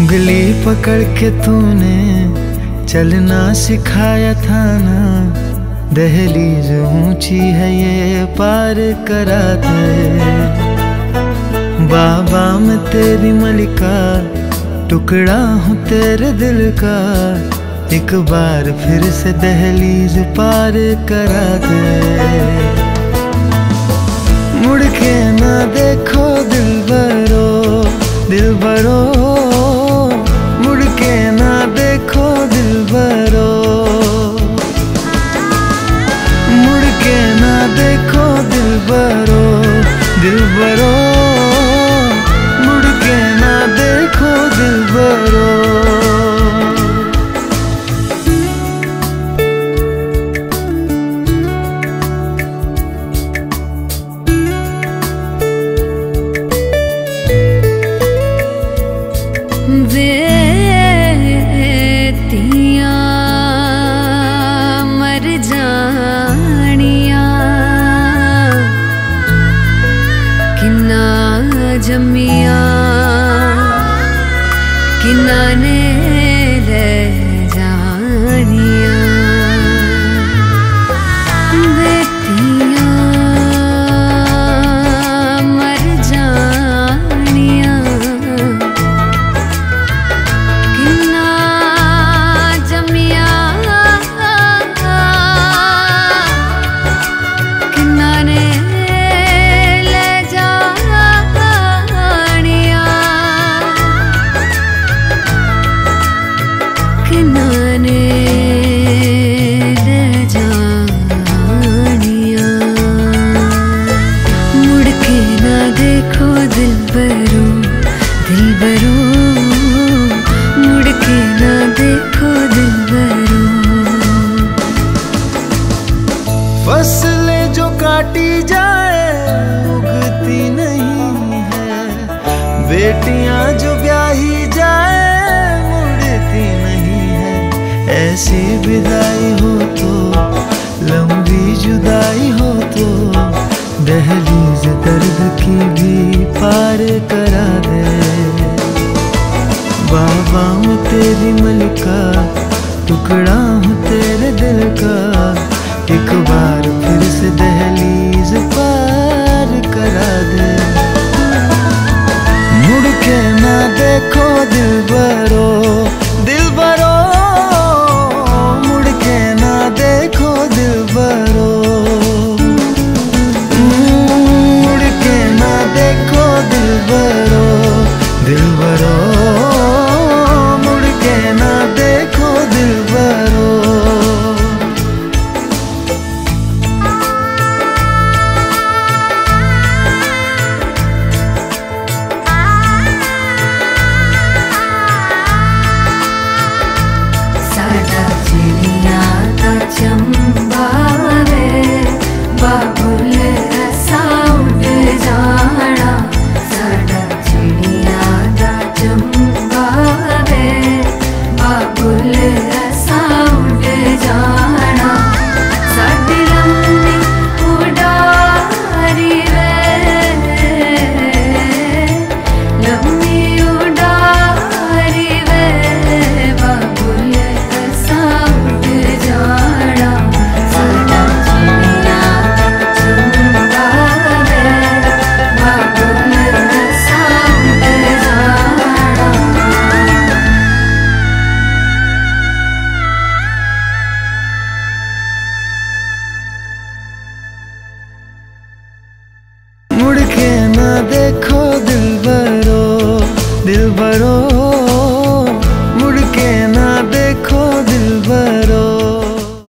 उंगली पकड़ के तूने चलना सिखाया था ना, दहलीज ऊंची है ये पार करा दे। बाबा मैं तेरी मलिका, टुकड़ा हूँ तेरे दिल का, एक बार फिर से दहलीज पार करा दे। मुड़ के ना देखो दिलबरो, दिलबरो, मुड़ के ना देखो दिलबरो, मुड़ के ना देखो दिलबरो, दिलबरो, मुड़ के ना देखो दिलबरो। वेतियां मर जानिया, किन्ना जमिया किन्ना ने ले जानिया। वेतियां मर जानिया, किन्ना जमिया किन्ना ने ले जानिया, किन्ना ने ले जानिया। मुड़ के ना देखो दिलबरो, दिलबरो, मुड़ के ना देखो दिलबरो। फसलें जो काटी जाए उगती नहीं है, बेटियां जो ब्याही जाए मुड़ती नहीं है। ऐसी विदाई हो तो, लंबी जुदाई हो तो, दहलीज दर्द की भी पार करा दे। बाबा मैं तेरी मलिका, टुकड़ा हूँ तेरे दिल का, एक बार फिर से दहलीज पार करा दे। मुड़ के ना देखो दिलबरो, दिलबरो, मुड़ के ना देखो दिलबरो, मुड़ के ना देखो दिलबरो, दिलबरो, मुड़ के ना देखो दिलबरो। साडा चिड़िया दा चंबा वे, बाबुल ऐसा उड़ जाना। साडा चिड़िया दा चंबा वे, बाबुल ऐसा उड़ जाना। साडी लंबी उड़ारी वे, लंबी उड़ारी वे, बाबुल ऐसा उड़ जाना। साडा चिड़िया चंबा वे, बाबुल ऐसा उड़ जाना। मुड़ के ना देखो दिलबरो, दिलबरो,